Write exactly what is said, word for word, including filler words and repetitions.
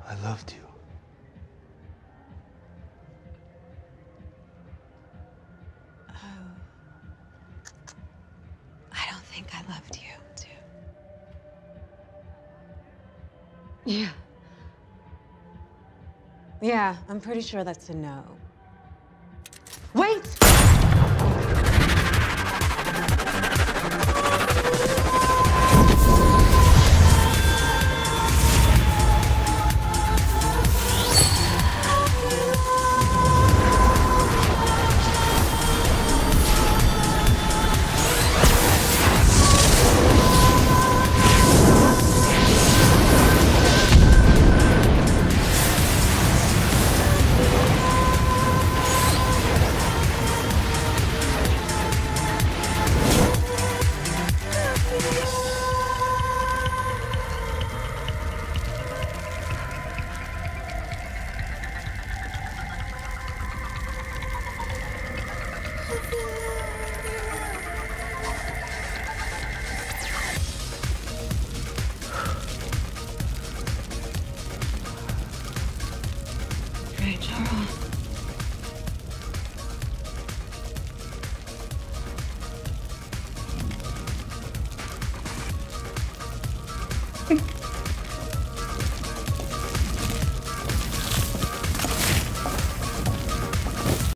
I loved you. Oh. I don't think I loved you, too. Yeah. Yeah, I'm pretty sure that's a no. Wait! Ray Charles.